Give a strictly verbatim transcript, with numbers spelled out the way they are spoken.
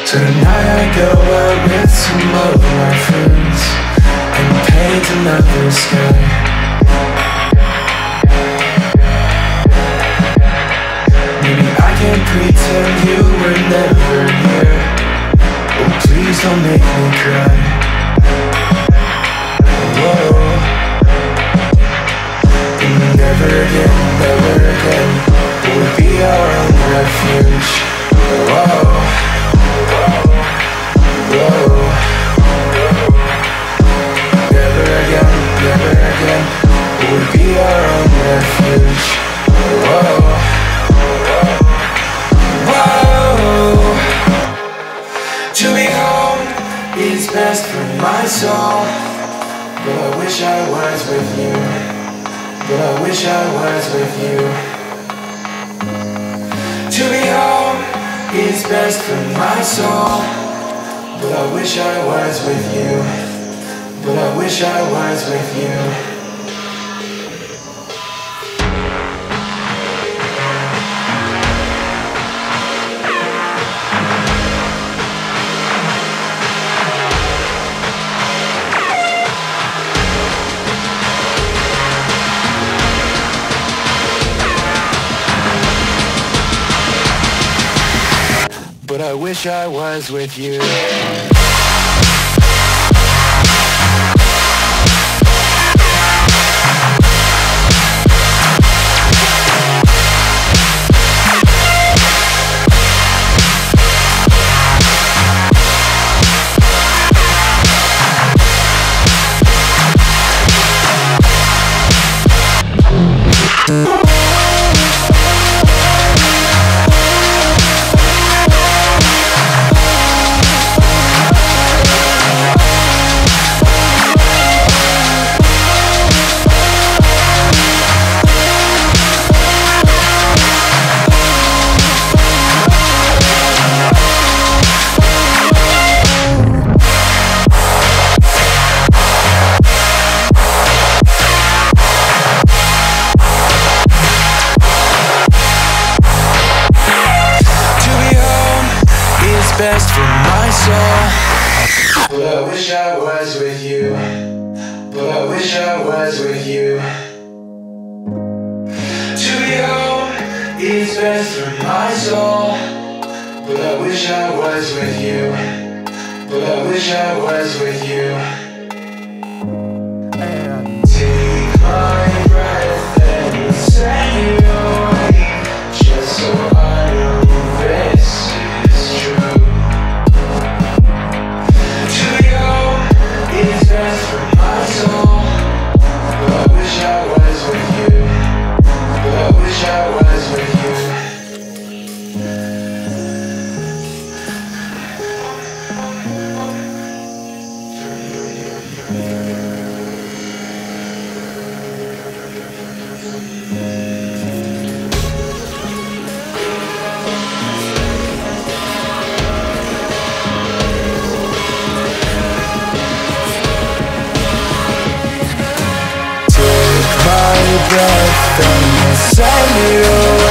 Tonight I go out with some of my friends and paint another sky. Maybe I can pretend you were never here. Oh, please don't make me cry. Whoa. And never again, never again will be our own refuge. Whoa. Whoa. Never again, never again will be our own refuge. Whoa. Whoa. To be home is best for my soul, but I wish I was with you. But I wish I was with you. To be home is best for my soul, but I wish I was with you. But I wish I was with you. But I wish I was with you. Best for my soul, but I wish I was with you. But I wish I was with you. To be home is best for my soul, but I wish I was with you. But I wish I was with you. And take my breath and set you away, just so I know this is true. Best for my soul, but I wish I was with you. But I wish I was with you. Breath and set me away.